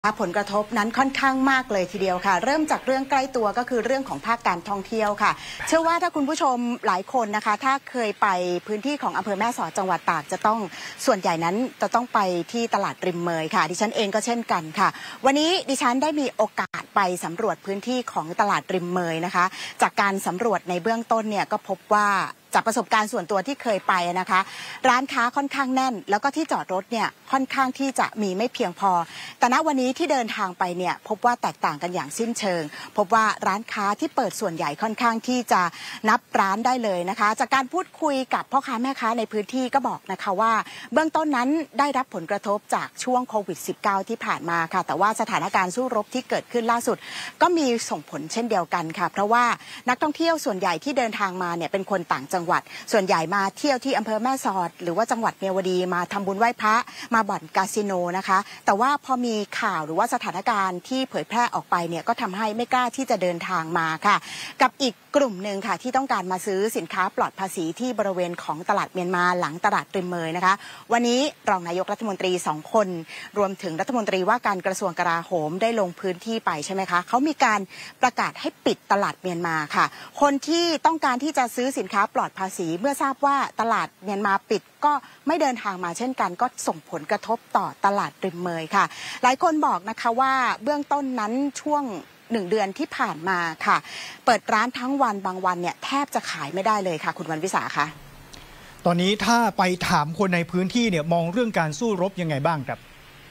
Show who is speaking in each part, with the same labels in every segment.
Speaker 1: ผลกระทบนั้นค่อนข้างมากเลยทีเดียวค่ะเริ่มจากเรื่องใกล้ตัวก็คือเรื่องของภาคการท่องเที่ยวค่ะเชื่อว่าถ้าคุณผู้ชมหลายคนนะคะถ้าเคยไปพื้นที่ของอำเภอแม่สอดจังหวัดตากจะต้องส่วนใหญ่นั้นจะต้องไปที่ตลาดริมเมยค่ะดิฉันเองก็เช่นกันค่ะวันนี้ดิฉันได้มีโอกาสไปสำรวจพื้นที่ของตลาดริมเมยนะคะจากการสำรวจในเบื้องต้นเนี่ยก็พบว่าจากประสบการณ์ส่วนตัวที่เคยไปนะคะร้านค้าค่อนข้างแน่นแล้วก็ที่จอดรถเนี่ยค่อนข้างที่จะมีไม่เพียงพอแต่ณวันนี้ที่เดินทางไปเนี่ยพบว่าแตกต่างกันอย่างสิ้นเชิงพบว่าร้านค้าที่เปิดส่วนใหญ่ค่อนข้างที่จะนับร้านได้เลยนะคะจากการพูดคุยกับพ่อค้าแม่ค้าในพื้นที่ก็บอกนะคะว่าเบื้องต้นนั้นได้รับผลกระทบจากช่วงโควิด -19 ที่ผ่านมาค่ะแต่ว่าสถานการณ์สู้รบที่เกิดขึ้นล่าสุดก็มีส่งผลเช่นเดียวกันค่ะเพราะว่านักท่องเที่ยวส่วนใหญ่ที่เดินทางมาเนี่ยเป็นคนต่างจังหวัดส่วนใหญ่มาเที่ยวที่อำเภอแม่สอดหรือว่าจังหวัดเมียวดีมาทำบุญไหว้พระมาบ่อนคาสิโนนะคะแต่ว่าพอมีข่าวหรือว่าสถานการณ์ที่เผยแพร่ออกไปเนี่ยก็ทำให้ไม่กล้าที่จะเดินทางมาค่ะกับอีกกลุ่มหนึ่งค่ะที่ต้องการมาซื้อสินค้าปลอดภาษีที่บริเวณของตลาดเมียนมาหลังตลาดริมเมยนะคะวันนี้รองนายกรัฐมนตรี2 คนรวมถึงรัฐมนตรีว่าการกระทรวงกลาโหมได้ลงพื้นที่ไปใช่ไหมคะเขามีการประกาศให้ปิดตลาดเมียนมาค่ะคนที่ต้องการที่จะซื้อสินค้าปลอดภาษีเมื่อทราบว่าตลาดเมียนมาปิดก็ไม่เดินทางมาเช่นกันก็ส่งผลกระทบต่อตลาดริมเมยค่ะหลายคนบอกนะคะว่าเบื้องต้นนั้นช่วง1 เดือนที่ผ่านมาค่ะเปิดร้านทั้งวันบางวันเนี่ยแทบจะขายไม่ได้เลยค่ะคุณวรรณวิสาคะ
Speaker 2: ตอนนี้ถ้าไปถามคนในพื้นที่เนี่ยมองเรื่องการสู้รบยังไงบ้างครับ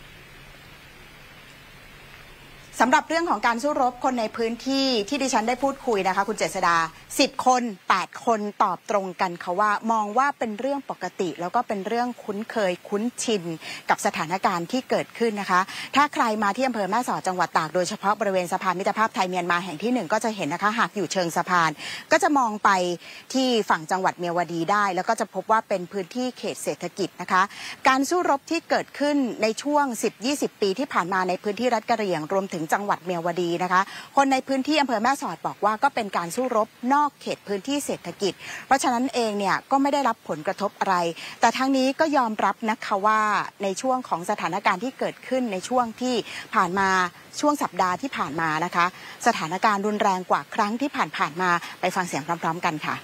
Speaker 1: สำหรับเรื่องของการสู้รบคนในพื้นที่ที่ดิฉันได้พูดคุยนะคะคุณเจษดา10 คน8 คนตอบตรงกันค่ะว่ามองว่าเป็นเรื่องปกติแล้วก็เป็นเรื่องคุ้นเคยคุ้นชินกับสถานการณ์ที่เกิดขึ้นนะคะถ้าใครมาที่อำเภอแม่สอดจังหวัดตากโดยเฉพาะบริเวณสะพานมิตรภาพไทยเมียนมาแห่งที่1ก็จะเห็นนะคะหากอยู่เชิงสะพานก็จะมองไปที่ฝั่งจังหวัดเมียวดีได้แล้วก็จะพบว่าเป็นพื้นที่เขตเศรษฐกิจนะคะการสู้รบที่เกิดขึ้นในช่วง 10-20 ปีที่ผ่านมาในพื้นที่รัฐกะเหรี่ยงรวมถึงจังหวัดเมียวดีนะคะคนในพื้นที่อำเภอแม่สอดบอกว่าก็เป็นการสู้รบนอกเขตพื้นที่เศรษฐกิจเพราะฉะนั้นเองเนี่ยก็ไม่ได้รับผลกระทบอะไรแต่ทั้งนี้ก็ยอมรับนะคะว่าในช่วงของสถานการณ์ที่เกิดขึ้นในช่วงที่ผ่านมาช่วงสัปดาห์ที่ผ่านมานะคะสถานการณ์รุนแรงกว่าครั้งที่ผ่านมาไปฟังเสียงพร้อมๆกันค่ะ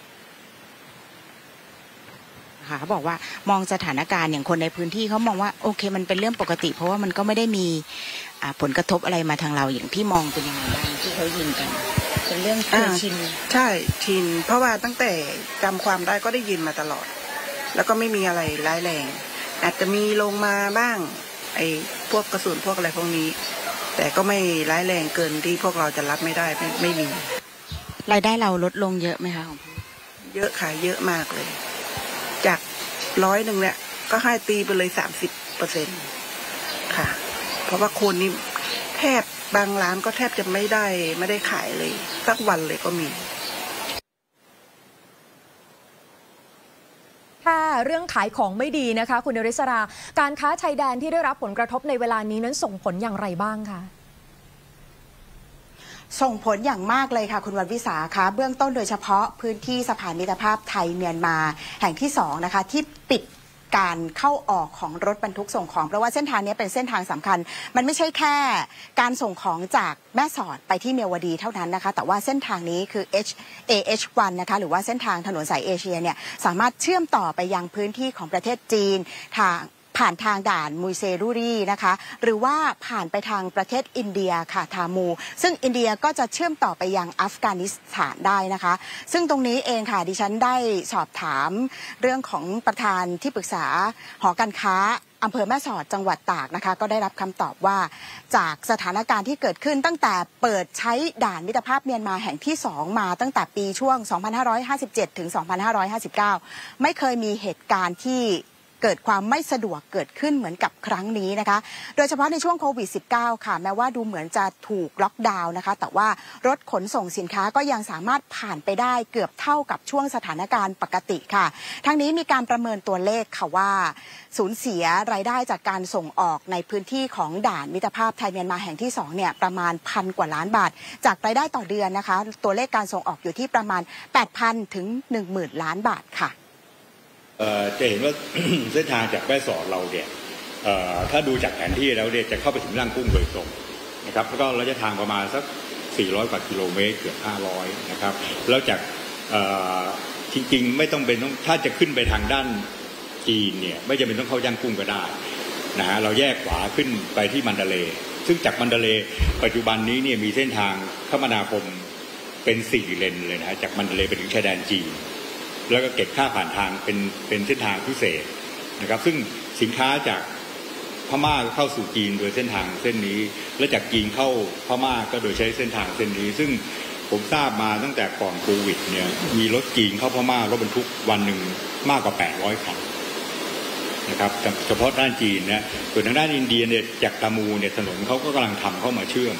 Speaker 1: เขาบอกว่ามองสถานการณ์อย่างคนในพื้นที่เขามองว่าโอเคมันเป็นเรื่องปกติเพราะว่ามันก็ไม่ได้มีผลกระทบอะไรมาทางเราอย่างที่มองเป็นยังไงบ้างที่เขายินกันเป็นเรื่องเคยชิน
Speaker 3: ใช่ชินเพราะว่าตั้งแต่จำความได้ก็ได้ยินมาตลอดแล้วก็ไม่มีอะไรร้ายแรงอาจจะมีลงมาบ้างไอ้พวกกระสุนพวกอะไรพวกนี้แต่ก็ไม่ร้ายแรงเกินที่พวกเราจะรับไม่ได้ไม่มี
Speaker 1: รายได้เราลดลงเยอะไหมคะของพี่
Speaker 3: เยอะค่ะเยอะมากเลยจาก100เนี่ยก็ให้ตีไปเลย30%ค่ะเพราะว่าคนนี้แทบบางร้านก็แทบจะไม่ได้ขายเลยสักวันเลยก็มี
Speaker 4: ถ้าเรื่องขายของไม่ดีนะคะคุณนริศราการค้าชายแดนที่ได้รับผลกระทบในเวลานี้นั้นส่งผลอย่างไรบ้างคะ
Speaker 1: ส่งผลอย่างมากเลยค่ะคุณวรรณวิสาคะเบื้องต้นโดยเฉพาะพื้นที่สะพานมิตรภาพไทยเมียนมาแห่งที่2นะคะที่ปิดการเข้าออกของรถบรรทุกส่งของเพราะว่าเส้นทางนี้เป็นเส้นทางสำคัญมันไม่ใช่แค่การส่งของจากแม่สอดไปที่เมียวดีเท่านั้นนะคะแต่ว่าเส้นทางนี้คือ AH1 นะคะหรือว่าเส้นทางถนนสายเอเชียเนี่ยสามารถเชื่อมต่อไปยังพื้นที่ของประเทศจีนผ่านทางด่านมุยเซรุรีนะคะหรือว่าผ่านไปทางประเทศอินเดียค่ะทามูซึ่งอินเดียก็จะเชื่อมต่อไปยังอัฟกานิสถานได้นะคะซึ่งตรงนี้เองค่ะดิฉันได้สอบถามเรื่องของประธานที่ปรึกษาหอการค้าอำเภอแม่สอดจังหวัดตากนะคะก็ได้รับคำตอบว่าจากสถานการณ์ที่เกิดขึ้นตั้งแต่เปิดใช้ด่านมิตรภาพเมียนมาแห่งที่2มาตั้งแต่ปีช่วง 2557 ถึง 2559 ไม่เคยมีเหตุการณ์ที่เกิดความไม่สะดวกเกิดขึ้นเหมือนกับครั้งนี้นะคะโดยเฉพาะในช่วงโควิด -19 ค่ะแม้ว่าดูเหมือนจะถูกล็อกดาวน์นะคะแต่ว่ารถขนส่งสินค้าก็ยังสามารถผ่านไปได้เกือบเท่ากับช่วงสถานการณ์ปกติค่ะทั้งนี้มีการประเมินตัวเลขค่ะว่าสูญเสียรายได้จากการส่งออกในพื้นที่ของด่านมิตรภาพไทยเมียนมาแห่งที่2เนี่ยประมาณ1,000 กว่าล้านบาทจากรายได้ต่อเดือนนะคะตัวเลขการส่งออกอยู่ที่ประมาณ 8,000 ถึง 10,000 ล้านบาทค่ะ
Speaker 5: จะเห็นว่า เส้นทางจากแม่สอดเราเนี่ยถ้าดูจากแผนที่แล้วเนี่ยจะเข้าไปถึงล่างกุ้งโดยตรงนะครับแล้วก็ระยะทางประมาณสัก400 กว่ากิโลเมตรเกือบ500นะครับแล้วจากจริงๆไม่ต้องเป็นถ้าจะขึ้นไปทางด้านจีนเนี่ยไม่จำเป็นต้องเข้าย่างกุ้งก็ได้นะฮะเราแยกขวาขึ้นไปที่มันดาเลย์ซึ่งจากมันดาเลย์ปัจจุบันนี้เนี่ยมีเส้นทางคมนาคมเป็น4 เลนเลยนะจากมันดาเลย์ไปถึงชายแดนจีนแล้วก็เก็บค่าผ่านทางเป็นเส้นทางพิเศษนะครับซึ่งสินค้าจากพม่าเข้าสู่จีนโดยเส้นทางเส้นนี้และจากจีนเข้าพม่าก็โดยใช้เส้นทางเส้นนี้ซึ่งผมทราบมาตั้งแต่ก่อนโควิดเนี่ยมีรถจีนเข้าพม่ารถบรรทุกวันหนึ่งมากกว่า800 คันนะครับเฉพาะด้านจีนนะส่วนทางด้านอินเดียเนี่ยจากตามูเนี่ยถนนเขาก็กำลังทำเข้ามาเชื่อม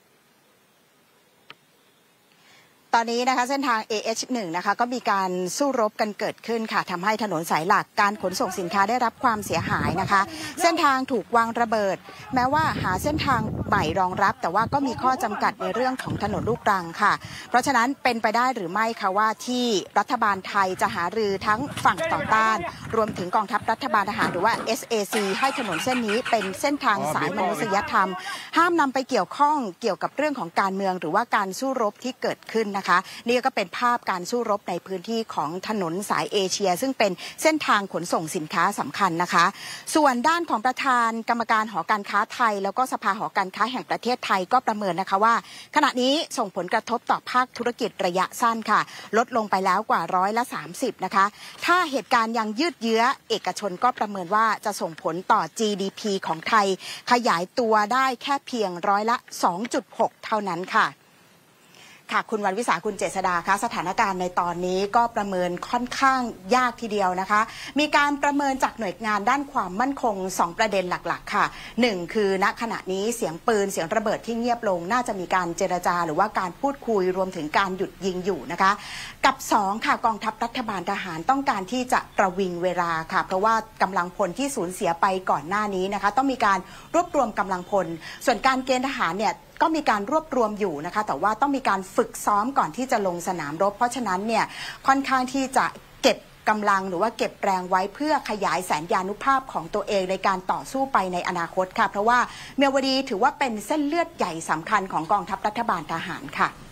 Speaker 1: ตอนนี้นะคะเส้นทาง AH1 นะคะก็มีการสู้รบกันเกิดขึ้นค่ะทำให้ถนนสายหลักการขนส่งสินค้าได้รับความเสียหายนะคะเส้นทางถูกวางระเบิดแม้ว่าหาเส้นทางใหม่รองรับแต่ว่าก็มีข้อจำกัดในเรื่องของถนนลูกรังค่ะเพราะฉะนั้นเป็นไปได้หรือไม่คะว่าที่รัฐบาลไทยจะหารือทั้งฝั่งต่อต้านรวมถึงกองทัพรัฐบาลทหารหรือว่า SAC ให้ถนนเส้นนี้เป็นเส้นทางสายมนุษยธรรมห้ามนำไปเกี่ยวข้องเกี่ยวกับเรื่องของการเมืองหรือว่าการสู้รบที่เกิดขึ้นนี่ก็เป็นภาพการสู้รบในพื้นที่ของถนนสายเอเชียซึ่งเป็นเส้นทางขนส่งสินค้าสำคัญนะคะส่วนด้านของประธานกรรมการหอการค้าไทยแล้วก็สภาหอการค้าแห่งประเทศไทยก็ประเมินนะคะว่าขณะนี้ส่งผลกระทบต่อภาคธุรกิจระยะสั้นค่ะลดลงไปแล้วกว่า30%นะคะถ้าเหตุการณ์ยังยืดเยื้อเอกชนก็ประเมินว่าจะส่งผลต่อ GDP ของไทยขยายตัวได้แค่เพียง2.6%เท่านั้นค่ะคุณวันวิสาคุณเจษฎาคะสถานการณ์ในตอนนี้ก็ประเมินค่อนข้างยากทีเดียวนะคะมีการประเมินจากหน่วยงานด้านความมั่นคง2ประเด็นหลักๆค่ะ1คือณขณะนี้เสียงปืนเสียงระเบิดที่เงียบลงน่าจะมีการเจรจาหรือว่าการพูดคุยรวมถึงการหยุดยิงอยู่นะคะกับ2ค่ะกองทัพรัฐบาลทหารต้องการที่จะประวิงเวลาค่ะเพราะว่ากำลังพลที่สูญเสียไปก่อนหน้านี้นะคะต้องมีการรวบรวมกำลังพลส่วนการเกณฑ์ทหารเนี่ยก็มีการรวบรวมอยู่นะคะแต่ว่าต้องมีการฝึกซ้อมก่อนที่จะลงสนามรบเพราะฉะนั้นเนี่ยค่อนข้างที่จะเก็บกำลังหรือว่าเก็บแรงไว้เพื่อขยายแสนยานุภาพของตัวเองในการต่อสู้ไปในอนาคตค่ะเพราะว่าเมียวดีถือว่าเป็นเส้นเลือดใหญ่สำคัญของกองทัพรัฐบาลทหารค่ะ